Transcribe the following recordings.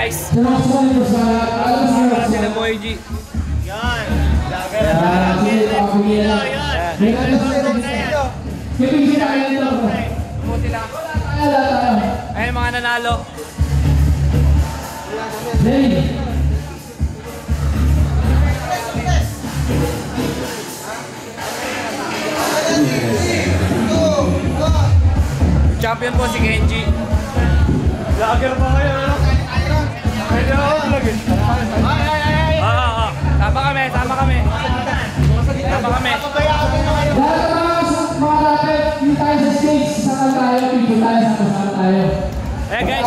guys. Sila Boy G. Yan. Ayun mga nanalo. Champion po si Kenji. Lager pa kayo, ano? Pwede ako lagi. Oo. Sama kami. Sama kami. Eh guys,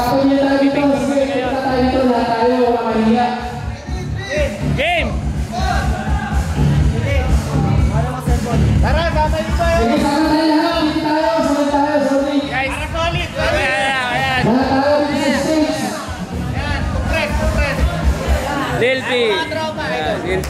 game! Tara, sabay dito yun! Guys, solid! ayan. Compress! Lil P. Lil P.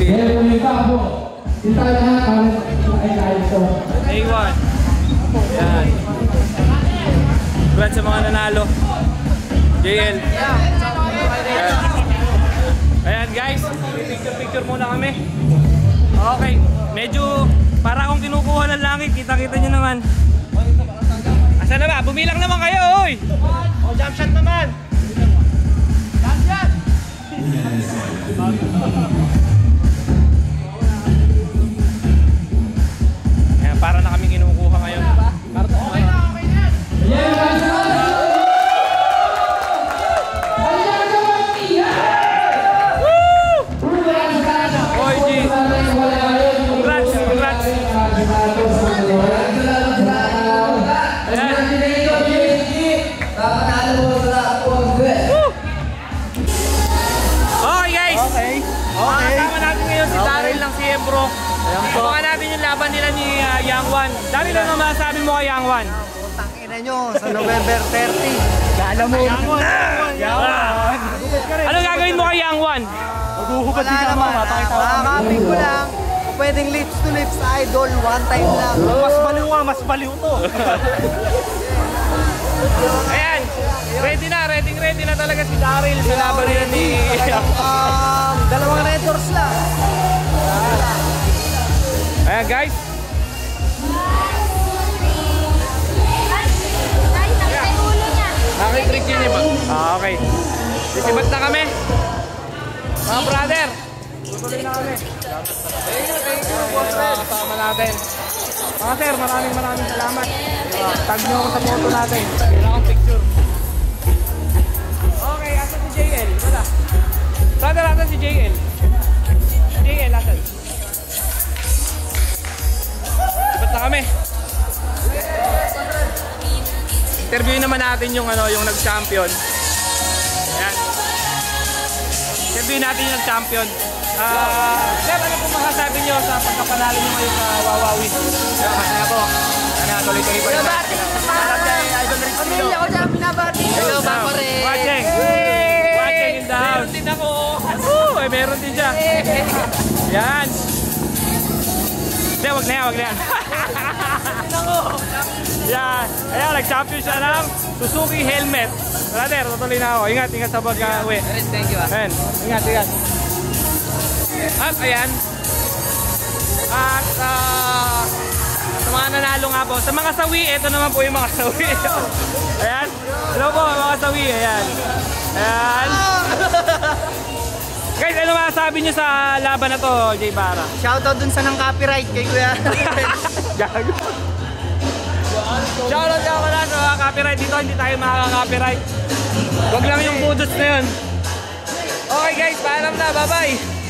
A1. Ayan. Congrats sa mga nanalo. JL. Ayan. Ayan guys, picture muna kami. Okay, medyo para akong kinukuha ng langit. Kita-kita nyo naman. Asa na ba? Bumilang naman kayo, oy! O, jump shot naman! Jump shot! Ayan, para na kami kinukuha ngayon. Okay na! Boy G! Congrats! Kasama natin ngayon si Daryl ng CM Bro. Abangan natin yung laban nila ni Young One. Daryl, ano masasabi mo kay Young One? Putang ina nyo, sa November 30. Gala mo. Ano gagawin mo kay Young One? Wala naman. Makakapin ko lang. Pwedeng lips to lips idol, one time lang. Mas baliw to. Ayan, ready na talaga si Daryl sa laban nila ni... Dalawang Red Doors lang. Ayan guys. Nakitrik yun iba. Okay. Sisibat na kami. Mga brother. Tutuloy na kami. Thank you. Kasama natin. Mga sir, maraming salamat. Tag nyo ako sa photo natin. Kailangan picture. Okay, asan si JL? Wala. Brother, asan si JL? JL, asan? Sibat na kami. Interview naman natin yung yung nag-champion. Ayan. Interview natin yung nag-champion. Sir, ano po masasabi nyo sa pagkapanalo nyo ngayon sa Wawawi? Masaya po. Sana tuloy-tuloy pa rin. Binabati ko sa Idol Rick Pino. pamilya ko dyan, binabati ko. Hello, pare. Watching in the house. Meron din ako. Ay, meron din siya. Yan. Hindi, wag na yan. Yan. Ayan, nag-champion siya ng Suzuki helmet. Brother, tutuloy na ako. Ingat sa pag-uwi. Thank you. Ayan, ingat. At ayan. At sa mga nanalo nga po. Sa mga sawi, ito naman po yung mga sawi. Ayan. Hello po mga sawi. Ayan. Guys, ano masasabi nyo sa laban na to, Jay Barra? Shoutout dun sa nang copyright kay Kuya. Gago. Shoutout ka pala sa mga copyright dito. Hindi tayo makaka-copyright. Huwag lang yung budots na yun. Okay guys, paalam na. Bye-bye.